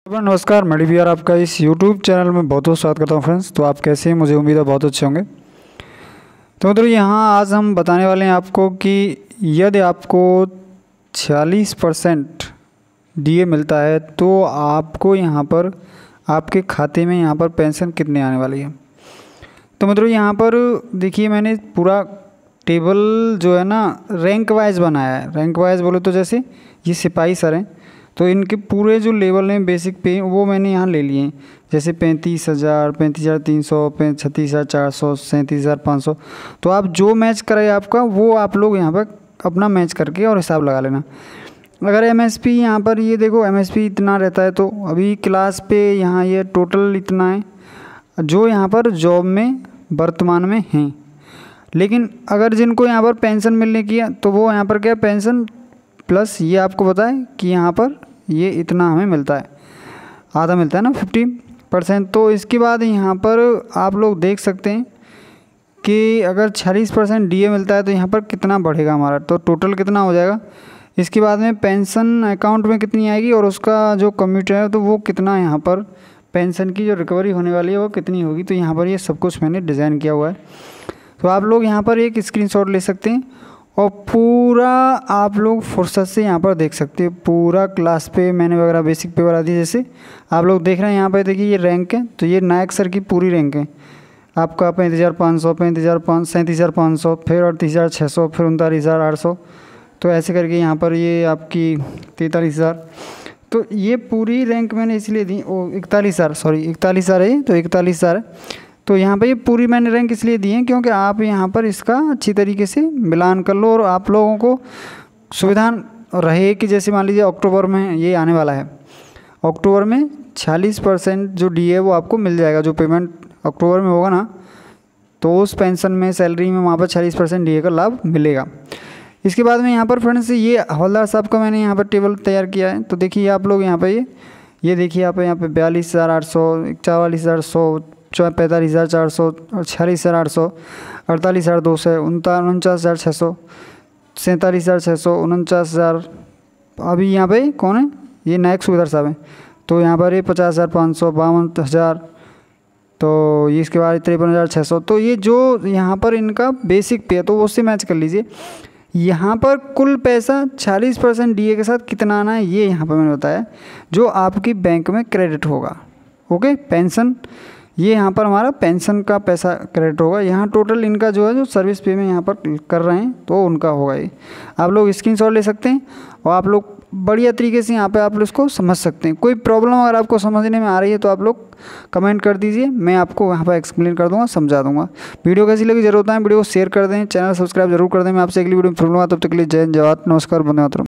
नमस्कार, मैं डीवीआर आपका इस यूट्यूब चैनल में बहुत बहुत स्वागत करता हूँ फ्रेंड्स। तो आप कैसे हैं? मुझे उम्मीद है बहुत अच्छे होंगे। तो मतलब यहाँ आज हम बताने वाले हैं आपको कि यदि आपको 46% डीए मिलता है तो आपको यहाँ पर आपके खाते में यहाँ पर पेंशन कितने आने वाली है। तो मतलब यहाँ पर देखिए, मैंने पूरा टेबल जो है ना रैंक वाइज बनाया है। रैंक वाइज बोले तो जैसे ये सिपाही सर हैं, तो इनके पूरे जो लेवल हैं बेसिक पे वो मैंने यहाँ ले लिए हैं। जैसे 35,000, 35,300, 36,400, 37,500। तो आप जो मैच करे आपका वो आप लोग यहाँ पर अपना मैच करके और हिसाब लगा लेना। अगर एमएसपी यहाँ पर ये देखो एमएसपी इतना रहता है, तो अभी क्लास पे यहाँ ये टोटल इतना है जो यहाँ पर जॉब में वर्तमान में हैं। लेकिन अगर जिनको यहाँ पर पेंशन मिलने की है तो वो यहाँ पर क्या पेंशन प्लस ये आपको पता है कि यहाँ पर ये इतना हमें मिलता है, आधा मिलता है ना 50%। तो इसके बाद यहाँ पर आप लोग देख सकते हैं कि अगर 46% डीए मिलता है तो यहाँ पर कितना बढ़ेगा हमारा, तो टोटल कितना हो जाएगा। इसके बाद में पेंशन अकाउंट में कितनी आएगी और उसका जो कम्यूटर है तो वो कितना यहाँ पर पेंशन की जो रिकवरी होने वाली है वो कितनी होगी। तो यहाँ पर ये सब कुछ मैंने डिज़ाइन किया हुआ है। तो आप लोग यहाँ पर एक स्क्रीनशॉट ले सकते हैं और पूरा आप लोग फुर्सत से यहाँ पर देख सकते हैं। पूरा क्लास पे मैंने वगैरह बेसिक पे बना दी। जैसे आप लोग देख रहे हैं यहाँ पर देखिए ये रैंक है, तो ये नायक सर की पूरी रैंक है। आपका 35,500, 35,500, 37,500, फिर 38,600, फिर 39,800। तो ऐसे करके यहाँ पर ये आपकी 43,000। तो ये पूरी रैंक मैंने इसलिए दी, 41,000 सॉरी 41,000 है, तो 41,000 है। तो यहाँ पे ये पूरी मैंने रैंक इसलिए दी है क्योंकि आप यहाँ पर इसका अच्छी तरीके से मिलान कर लो और आप लोगों को सुविधा रहे कि जैसे मान लीजिए अक्टूबर में ये आने वाला है, अक्टूबर में 46% जो डी है वो आपको मिल जाएगा। जो पेमेंट अक्टूबर में होगा ना, तो उस पेंशन में सैलरी में वहाँ पर 46% डी का लाभ मिलेगा। इसके बाद में यहाँ पर फ्रेंड्स ये हवलदार साहब का मैंने यहाँ पर टेबल तैयार किया है। तो देखिए आप लोग यहाँ पर ये देखिए आप यहाँ पे 42,800, 44,100, 45,400, 46,800, 48,200, 49,600, 47,600, 49,000। अभी यहाँ पे कौन है? ये नायक सुबेदार साहब हैं। तो यहाँ पर ये 50,500, 52,000, तो ये इसके बाद 53,600। तो ये जो यहाँ पर इनका बेसिक पे है तो उससे मैच कर लीजिए। यहाँ पर कुल पैसा 46% डीए के साथ कितना आना है ये यहाँ पर मैंने बताया, जो आपकी बैंक में क्रेडिट होगा। ओके, पेंशन ये यहाँ पर हमारा पेंशन का पैसा क्रेडिट होगा। यहाँ टोटल इनका जो है जो सर्विस पे में यहाँ पर कर रहे हैं तो उनका होगा ये। आप लोग स्क्रीनशॉट ले सकते हैं और आप लोग बढ़िया तरीके से यहाँ पे आप लोग इसको समझ सकते हैं। कोई प्रॉब्लम अगर आपको समझने में आ रही है तो आप लोग कमेंट कर दीजिए, मैं आपको यहाँ पर एक्सप्लेन कर दूँगा, समझा दूँगा। वीडियो कैसी लगी जरूर बताएं, वीडियो को शेयर कर दें, चैनल सब्सक्राइब जरूर कर दें। मैं आपसे अगली वीडियो में फिर मिलूंगा, तब तक के लिए जय हिंद, जय भारत, नमस्कार, वंदे मातरम।